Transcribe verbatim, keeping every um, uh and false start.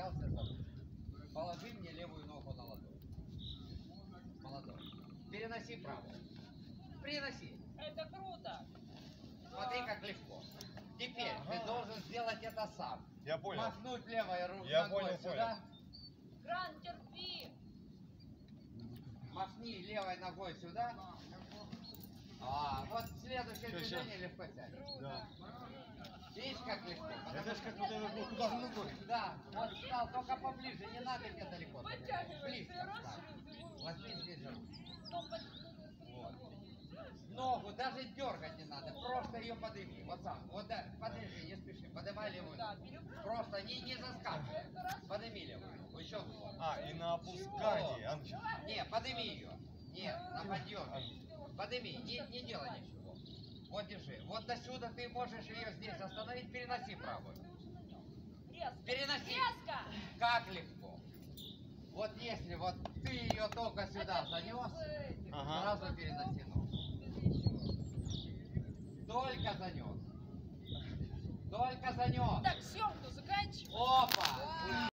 взялся за руку. Положи мне левую ногу на ладонь. Молодой. Переноси правую. Приноси. Это круто. Смотри, как легко. Теперь ага. ты должен сделать это сам. Я понял. Махнуть левой рукой Я понял, сюда. понял. Гран, терпи. Махни левой ногой сюда. А, вот следующее Сейчас, движение сейчас. легко тянет. Да. Видишь, как легко? Это же как будто ну, куда же ногой. Да, вот стал, только поближе, не надо мне далеко. Подтягивайся, Близко. расширь. Возьми здесь же руку. Ну, под- Вот. Ногу даже дергать не надо, просто ее подними. Вот сам. Вот да, подержи, не спеши. Поднимай левую Да, ногу. перепрыгивай. Просто не, не заскакивай. Подними левую. Еще вниз. А, и на опускании. А, ну, сейчас. Не, подними ее. Нет, на подъеме. Подними, не, не делай ничего. Вот держи. Вот до сюда ты можешь ее здесь остановить, переноси правую. Резко. Переноси. Резко. Как легко. Вот если вот ты ее только сюда занес, Ага. сразу переноси ногу. Только занес. Только занес. Так, съемку заканчивай. Опа!